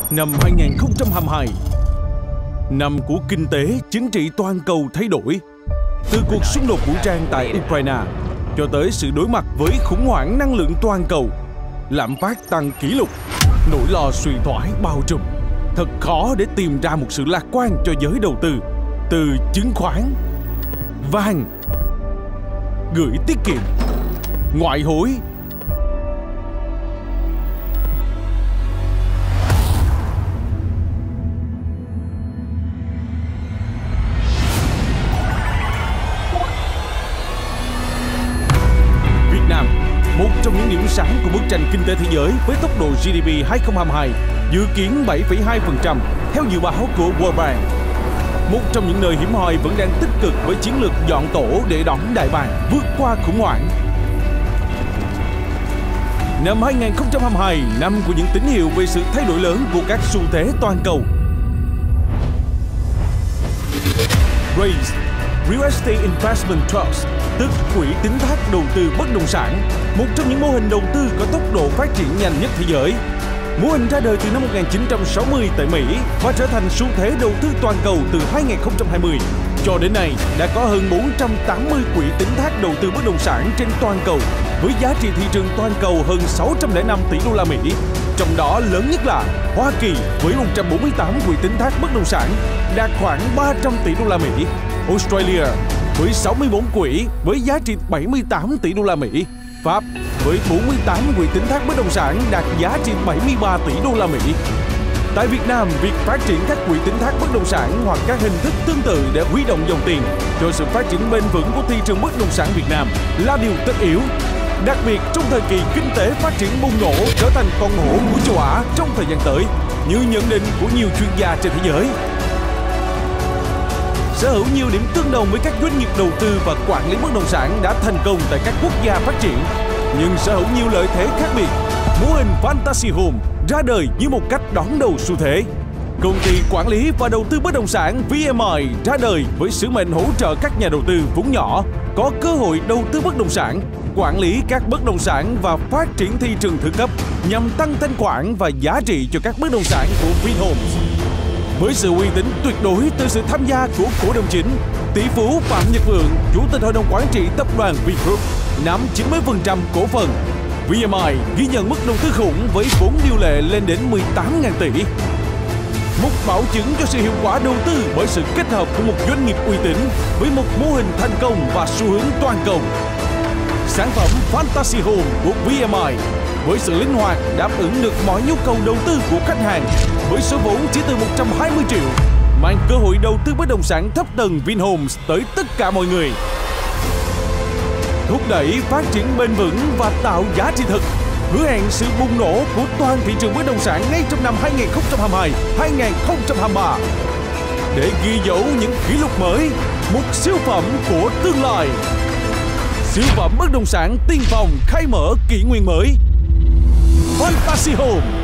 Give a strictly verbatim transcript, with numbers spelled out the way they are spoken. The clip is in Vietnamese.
Năm hai nghìn không trăm hai mươi hai, năm của kinh tế, chính trị toàn cầu thay đổi. Từ cuộc xung đột vũ trang tại Ukraine cho tới sự đối mặt với khủng hoảng năng lượng toàn cầu, lạm phát tăng kỷ lục, nỗi lo suy thoái bao trùm. Thật khó để tìm ra một sự lạc quan cho giới đầu tư, từ chứng khoán, vàng, gửi tiết kiệm, ngoại hối, một trong những điểm sáng của bức tranh kinh tế thế giới với tốc độ giê đê pê hai không hai hai dự kiến bảy phẩy hai phần trăm theo dự báo của World Bank. Một trong những nơi hiếm hoi vẫn đang tích cực với chiến lược dọn tổ để đón đại bàng vượt qua khủng hoảng. Năm hai nghìn không trăm hai mươi hai, năm của những tín hiệu về sự thay đổi lớn của các xu thế toàn cầu. Raise Real Estate Investment Trust, tức quỹ tín thác đầu tư bất động sản, một trong những mô hình đầu tư có tốc độ phát triển nhanh nhất thế giới. Mô hình ra đời từ năm một nghìn chín trăm sáu mươi tại Mỹ và trở thành xu thế đầu tư toàn cầu từ hai nghìn không trăm hai mươi. Cho đến nay, đã có hơn bốn trăm tám mươi quỹ tín thác đầu tư bất động sản trên toàn cầu, với giá trị thị trường toàn cầu hơn sáu trăm lẻ năm tỷ đô la Mỹ. Trong đó lớn nhất là Hoa Kỳ với một trăm bốn mươi tám quỹ tín thác bất động sản, đạt khoảng ba trăm tỷ đô la Mỹ. Australia với sáu mươi bốn quỹ với giá trị bảy mươi tám tỷ đô la Mỹ. Pháp với bốn mươi tám quỹ tín thác bất động sản đạt giá trị bảy mươi ba tỷ đô la Mỹ. Tại Việt Nam, việc phát triển các quỹ tín thác bất động sản hoặc các hình thức tương tự để huy động dòng tiền cho sự phát triển bền vững của thị trường bất động sản Việt Nam là điều tất yếu. Đặc biệt trong thời kỳ kinh tế phát triển bùng nổ trở thành con hổ của châu Á trong thời gian tới, như nhận định của nhiều chuyên gia trên thế giới. Sở hữu nhiều điểm tương đồng với các doanh nghiệp đầu tư và quản lý bất động sản đã thành công tại các quốc gia phát triển, nhưng sở hữu nhiều lợi thế khác biệt. Mô hình Fantasy Home ra đời như một cách đón đầu xu thế. Công ty quản lý và đầu tư bất động sản vê em i ra đời với sứ mệnh hỗ trợ các nhà đầu tư vốn nhỏ có cơ hội đầu tư bất động sản, quản lý các bất động sản và phát triển thị trường thứ cấp nhằm tăng thanh khoản và giá trị cho các bất động sản của Vinhomes. Với sự uy tín tuyệt đối từ sự tham gia của cổ đông chính, tỷ phú Phạm Nhật Vượng, chủ tịch hội đồng quản trị tập đoàn Vingroup, nắm chín mươi phần trăm cổ phần. vê em i ghi nhận mức đầu tư khủng với vốn điều lệ lên đến mười tám nghìn tỷ. Một bảo chứng cho sự hiệu quả đầu tư bởi sự kết hợp của một doanh nghiệp uy tín với một mô hình thành công và xu hướng toàn cầu. Sản phẩm Fantasy Home của vê em i với sự linh hoạt đáp ứng được mọi nhu cầu đầu tư của khách hàng với số vốn chỉ từ một trăm hai mươi triệu, mang cơ hội đầu tư bất động sản thấp tầng Vinhomes tới tất cả mọi người. Thúc đẩy phát triển bền vững và tạo giá trị thực, hứa hẹn sự bùng nổ của toàn thị trường bất động sản ngay trong năm hai nghìn không trăm hai mươi hai đến hai nghìn không trăm hai mươi ba. Để ghi dấu những kỷ lục mới, một siêu phẩm của tương lai. Siêu phẩm bất động sản tiên phong khai mở kỷ nguyên mới. Fantasy Home.